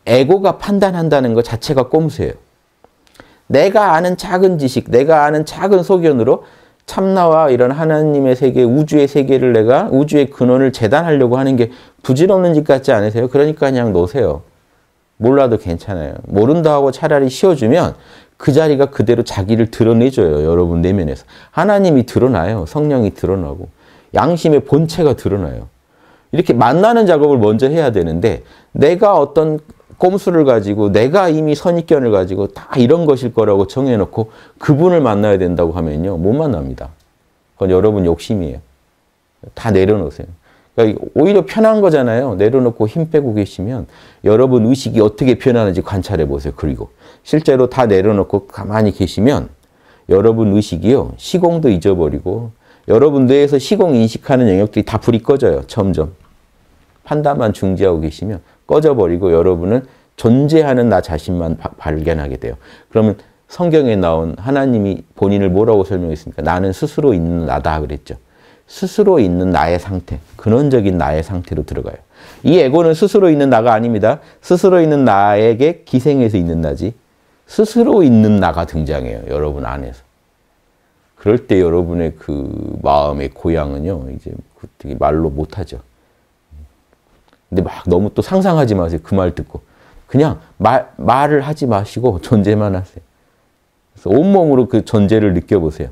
에고가 판단한다는 것 자체가 꼼수예요. 내가 아는 작은 지식, 내가 아는 작은 소견으로 참나와 이런 하나님의 세계, 우주의 세계를 내가 우주의 근원을 재단하려고 하는 게 부질없는 짓 같지 않으세요? 그러니까 그냥 놓으세요. 몰라도 괜찮아요. 모른다 하고 차라리 쉬어주면 그 자리가 그대로 자기를 드러내줘요. 여러분 내면에서. 하나님이 드러나요. 성령이 드러나고. 양심의 본체가 드러나요. 이렇게 만나는 작업을 먼저 해야 되는데 내가 어떤 꼼수를 가지고 내가 이미 선입견을 가지고 다 이런 것일 거라고 정해놓고 그분을 만나야 된다고 하면요. 못 만납니다. 그건 여러분 욕심이에요. 다 내려놓으세요. 그러니까 오히려 편한 거잖아요. 내려놓고 힘 빼고 계시면 여러분 의식이 어떻게 변하는지 관찰해 보세요. 그리고 실제로 다 내려놓고 가만히 계시면 여러분 의식이요. 시공도 잊어버리고 여러분 뇌에서 시공 인식하는 영역들이 다 불이 꺼져요. 점점. 판단만 중지하고 계시면 꺼져버리고 여러분은 존재하는 나 자신만 발견하게 돼요. 그러면 성경에 나온 하나님이 본인을 뭐라고 설명했습니까? 나는 스스로 있는 나다 그랬죠. 스스로 있는 나의 상태, 근원적인 나의 상태로 들어가요. 이 에고는 스스로 있는 나가 아닙니다. 스스로 있는 나에게 기생해서 있는 나지 스스로 있는 나가 등장해요. 여러분 안에서. 그럴 때 여러분의 그 마음의 고향은요. 이제 되게 말로 못하죠. 근데 막 너무 또 상상하지 마세요. 그 말 듣고. 그냥 말을 하지 마시고 존재만 하세요. 그래서 온몸으로 그 존재를 느껴보세요.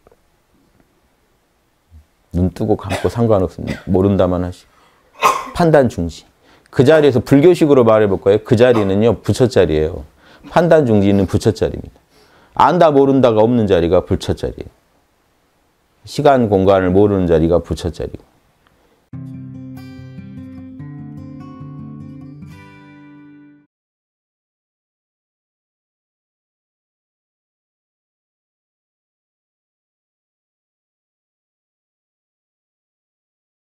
눈 뜨고 감고 상관없습니다. 모른다만 하시고. 판단 중시. 그 자리에서 불교식으로 말해볼까요? 그 자리는요. 부처 자리예요. 판단 중시는 부처 자리입니다. 안다 모른다가 없는 자리가 부처 자리예요. 시간 공간을 모르는 자리가 부처 자리고.